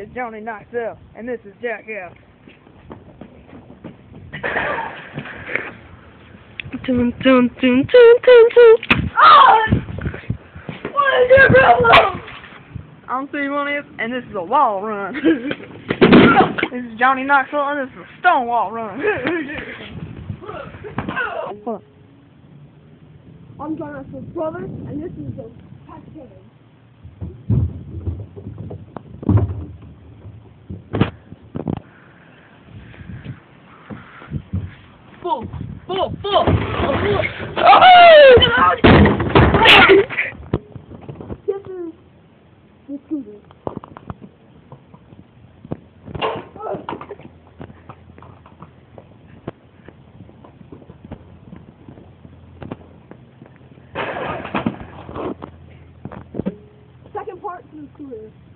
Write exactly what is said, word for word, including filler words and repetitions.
It's Johnny Knoxville, and this is Jackass. Dun, dun, dun, dun, dun, dun. Oh! What is your problem? I'm C one is, and this is a wall run. This is Johnny Knoxville, and this is a stone wall run. Hold on. I'm John Knoxville's brother, and this is the cascade. Full, full, full. Oh! This is the scooter. Second part to the scooter.